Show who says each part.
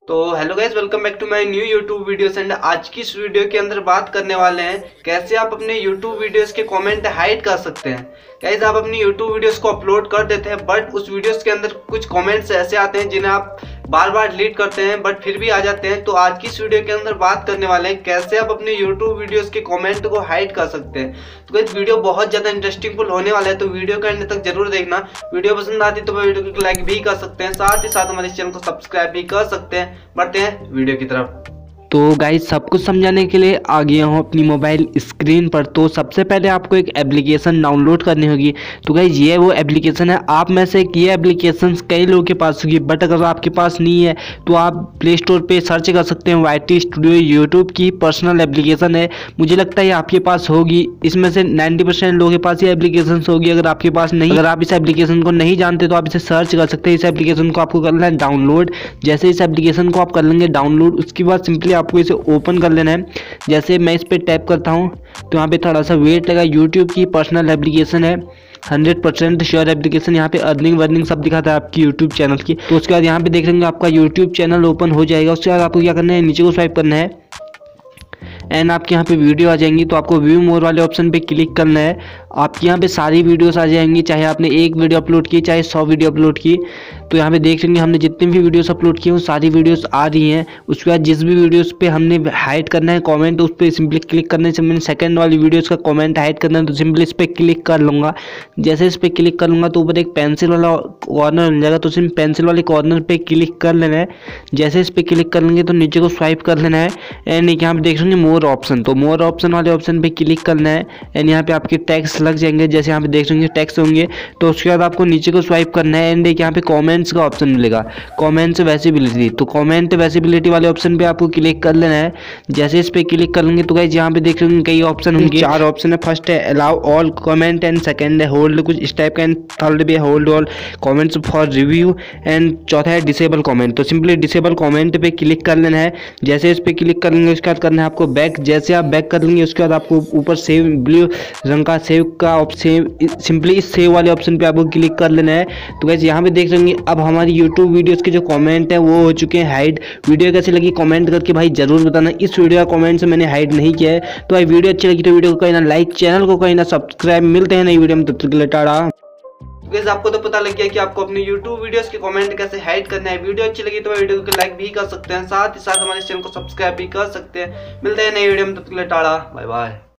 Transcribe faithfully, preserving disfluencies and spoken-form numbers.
Speaker 1: तो hello guys, welcome back to my new YouTube videos. And आज की इस वीडियो के अंदर बात करने वाले हैं कैसे आप अपने यूट्यूब वीडियोस के कमेंट हाइड कर सकते हैं। गाइस, आप अपनी यूट्यूब वीडियोस को अपलोड कर देते हैं बट उस वीडियोस के अंदर कुछ कमेंट्स ऐसे आते हैं जिन्हें आप बार बार डिलीट करते हैं बट फिर भी आ जाते हैं। तो आज की इस वीडियो के अंदर बात करने वाले हैं कैसे आप अपने यूट्यूब वीडियोस के कमेंट को हाइड कर सकते हैं। तो गाइस, वीडियो बहुत ज्यादा इंटरेस्टिंग होने वाला है, तो वीडियो के अंत तक जरूर देखना। वीडियो पसंद आती तो वीडियो को लाइक भी कर सकते हैं, साथ ही साथ हमारे चैनल को सब्सक्राइब भी कर सकते हैं। बढ़ते हैं वीडियो की तरफ।
Speaker 2: तो गाइस, सब कुछ समझाने के लिए आ गया हूँ अपनी मोबाइल स्क्रीन पर। तो सबसे पहले आपको एक एप्लीकेशन डाउनलोड करनी होगी। तो गाइस, ये वो एप्लीकेशन है। आप में से ये एप्लीकेशन कई लोगों के पास होगी, बट अगर आपके पास नहीं है तो आप प्ले स्टोर पे सर्च कर सकते हैं। वाई टी स्टूडियो यूट्यूब की पर्सनल एप्लीकेशन है, मुझे लगता है आपके पास होगी। इसमें से नाइन्टी परसेंट लोगों के पास ये एप्लीकेशन होगी। अगर आपके पास नहीं, अगर आप इस एप्लीकेशन को नहीं जानते तो आप इसे सर्च कर सकते हैं। इस एप्लीकेशन को आपको करना है डाउनलोड। जैसे इस एप्लीकेशन को आप कर लेंगे डाउनलोड, उसके बाद सिंपली आपको इसे ओपन कर लेना है। जैसे मैं इस पर टैप करता हूँ तो यहाँ पे थोड़ा सा वेट लगा। यूट्यूब की पर्सनल एप्लीकेशन है, हंड्रेड परसेंट श्योर एप्लीकेशन। यहाँ पे अर्निंग वर्निंग सब दिखाता है आपकी यूट्यूब चैनल की। तो उसके बाद यहाँ पे देख लेंगे आपका यूट्यूब चैनल ओपन हो जाएगा। उसके बाद आपको क्या करना है, नीचे को स्वाइप करना है एंड आपके यहाँ पे वीडियो आ जाएंगी। तो आपको व्यू मोर वाले ऑप्शन पे क्लिक करना है। आपके यहाँ पे सारी वीडियोस आ जाएंगी, चाहे आपने एक वीडियो अपलोड की चाहे सौ वीडियो अपलोड की। तो यहाँ पे देख लेंगे हमने जितनी भी वीडियोस अपलोड की वो सारी वीडियोस आ रही हैं। उसके बाद जिस भी वीडियोस पे हमने हाइड करना है कमेंट, उस पर सिंपली क्लिक करने से मैंने सेकंड वाली वीडियोस का कमेंट हाइड करना है तो सिंपली इस पर क्लिक कर लूँगा। जैसे इस पर क्लिक कर लूँगा तो ऊपर एक पेंसिल वाला कॉर्नर मिल जाएगा, तो सिर्फ पेंसिल वाले कॉर्नर पर क्लिक कर लेना है। जैसे इस पर क्लिक कर लेंगे तो नीचे को स्वाइप कर लेना है एंड यहाँ पे देख लेंगे मोर ऑप्शन। तो मोर ऑप्शन वाले ऑप्शन पे क्लिक करना है एंड यहाँ पे आपके टैक्स लग जाएंगे। जैसे यहाँ पे देख लेंगे टैक्स होंगे, तो उसके बाद आपको नीचे को स्वाइप करना है एंड एक यहाँ पे कमेंट्स का ऑप्शन मिलेगा, कमेंट्स वैसिबिलिटी। तो कमेंट वैसिबिलिटी वाले ऑप्शन पे आपको क्लिक कर लेना है। जैसे इस पे क्लिक कर लेंगे तो गाइस यहाँ पे देख लेंगे कई ऑप्शन होंगे, चार ऑप्शन है। फर्स्ट है allow all comment and second है होल्ड कुछ इस टाइप का एंड थर्ड भी है hold all comments for review and चौथा है डिसेबल कमेंट। तो सिंपली डिसेबल कमेंट पे क्लिक कर लेना है। जैसे इस पे क्लिक कर लेंगे उसके बाद करना है आपको बैक। जैसे आप बैक कर लेंगे उसके बाद आपको ऊपर सेव ब्लू रंग का सेव का ऑप्शन, सिंपली इस सेव वाले ऑप्शन पे आपको क्लिक कर लेना है। तो गाइस यहाँ पे देख लेंगे अब हमारी यूट्यूब वीडियोस के जो कमेंट है वो हो चुके हैं हाइड। वीडियो कैसी लगी कमेंट करके भाई जरूर बताना। इस वीडियो का कमेंट से मैंने हाइड नहीं किया है। तो भाई वीडियो अच्छी लगी तो वीडियो को कहीं ना लाइक, चैनल को कहीं ना सब्सक्राइब। मिलते हैं नई वीडियो में, तब तक के लिए टाटा।
Speaker 1: गाइस, आपको तो पता लग गया कि आपको अपने यूट्यूब वीडियोस के कमेंट कैसे हाइड करना है। वीडियो अच्छी लगी तो वीडियो को लाइक भी कर सकते हैं, साथ ही साथ हमारे चैनल को सब्सक्राइब भी कर सकते हैं। मिलते हैं नई वीडियो में, तब तक के लिए टाटा बाय बाय।